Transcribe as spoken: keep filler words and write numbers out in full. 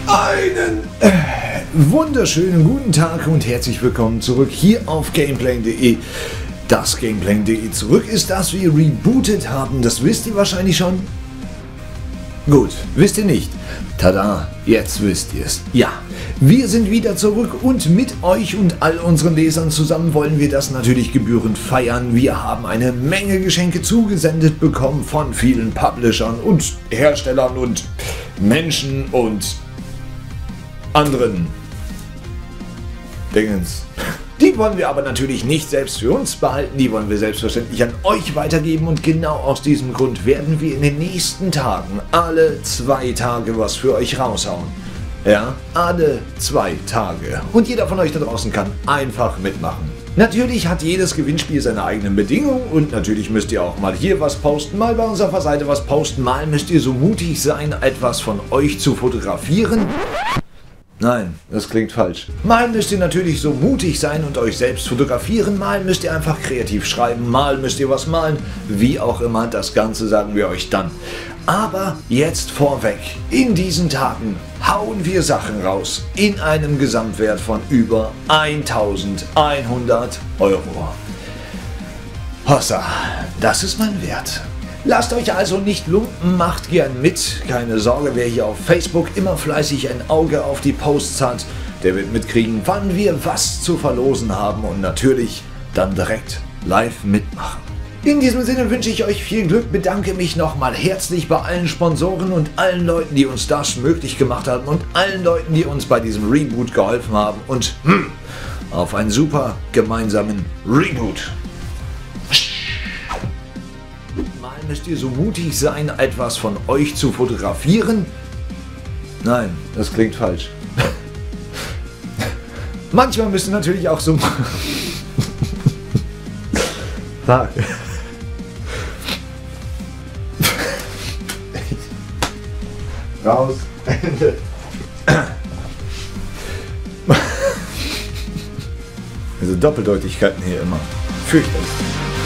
Einen äh, wunderschönen guten Tag und herzlich willkommen zurück hier auf Gameplane punkt de. Das Gameplane punkt de zurück ist, dass wir rebootet haben. Das wisst ihr wahrscheinlich schon. Gut, wisst ihr nicht? Tada, jetzt wisst ihr es. Ja, wir sind wieder zurück und mit euch und all unseren Lesern zusammen wollen wir das natürlich gebührend feiern. Wir haben eine Menge Geschenke zugesendet bekommen von vielen Publishern und Herstellern und Menschen und anderen Dingens. Die wollen wir aber natürlich nicht selbst für uns behalten, die wollen wir selbstverständlich an euch weitergeben und genau aus diesem Grund werden wir in den nächsten Tagen alle zwei Tage was für euch raushauen. Ja, alle zwei Tage. Und jeder von euch da draußen kann einfach mitmachen. Natürlich hat jedes Gewinnspiel seine eigenen Bedingungen und natürlich müsst ihr auch mal hier was posten, mal bei unserer Seite was posten, mal müsst ihr so mutig sein, etwas von euch zu fotografieren. Nein, das klingt falsch. Mal müsst ihr natürlich so mutig sein und euch selbst fotografieren, mal müsst ihr einfach kreativ schreiben, mal müsst ihr was malen, wie auch immer, das Ganze sagen wir euch dann. Aber jetzt vorweg, in diesen Tagen hauen wir Sachen raus in einem Gesamtwert von über eintausendeinhundert Euro. Hossa, das ist mein Wert. Lasst euch also nicht lumpen, macht gern mit. Keine Sorge, wer hier auf Facebook immer fleißig ein Auge auf die Posts hat, der wird mitkriegen, wann wir was zu verlosen haben und natürlich dann direkt live mitmachen. In diesem Sinne wünsche ich euch viel Glück, bedanke mich nochmal herzlich bei allen Sponsoren und allen Leuten, die uns das möglich gemacht haben und allen Leuten, die uns bei diesem Reboot geholfen haben und hm, auf einen super gemeinsamen Reboot. Mal müsst ihr so mutig sein, etwas von euch zu fotografieren. Nein, das klingt falsch. Manchmal müsst ihr natürlich auch so... Fuck. Raus. Ende. Also Doppeldeutigkeiten hier immer. Fürchterlich.